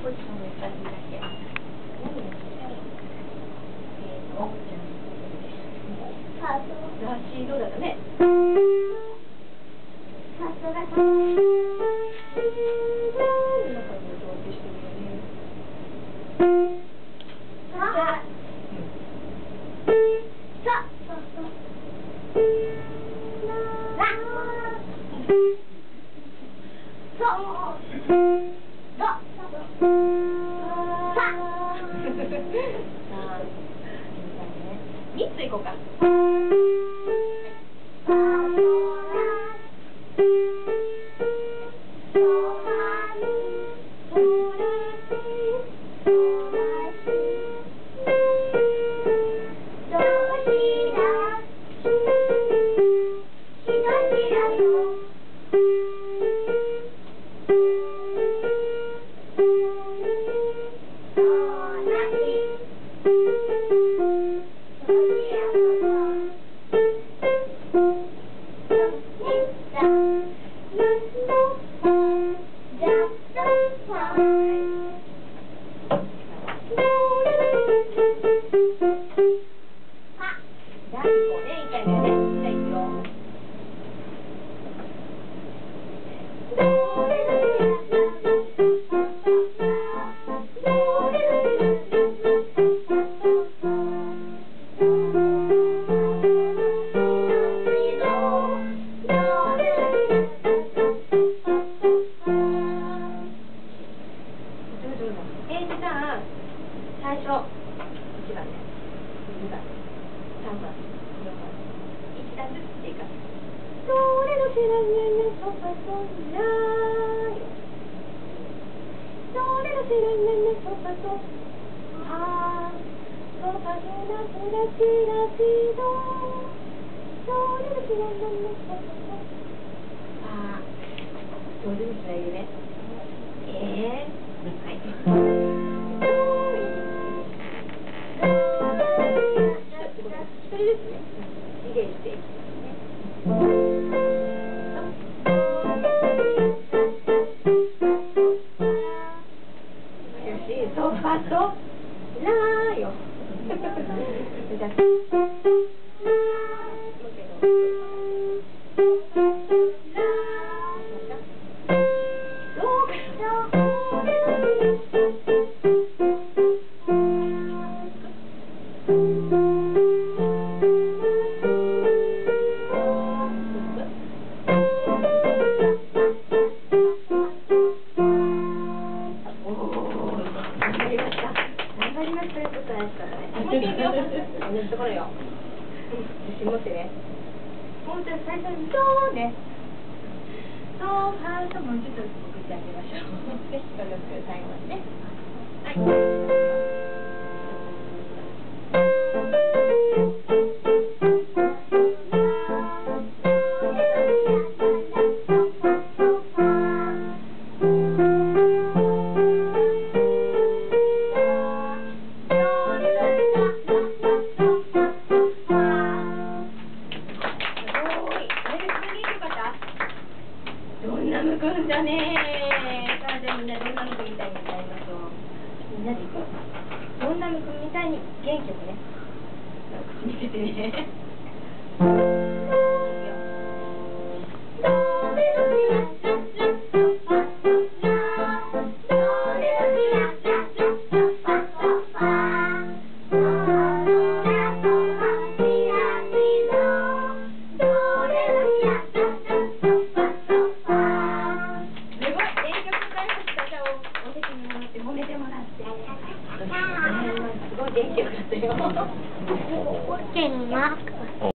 こっちの方が2つだけ。ラシードだね。さすが。3ついこうか。最初1番ね、2番、3番、4番、1段ずつっていかない。それの知らないね、ソファソラよ。それの知らないね、ソファソハソファソラソラチラチド。それの知らないね、ソファソハ上手につないでね。はい。それですね。リレーしていきますね。よし、ソファとラーよ。じゃあ、自信持ってね。本当に最初にそうね。そうハートもうちょっと送ってあげましょう。ぜひ協力最後までね。はい。どんなむくんじゃねー。さあじゃあみんなどんなむくみたいに歌いましょう。みんなでいこう。どんなむくみたいに元気よくね。口に出てね。褒めてもらって。すごい元気よかったよ。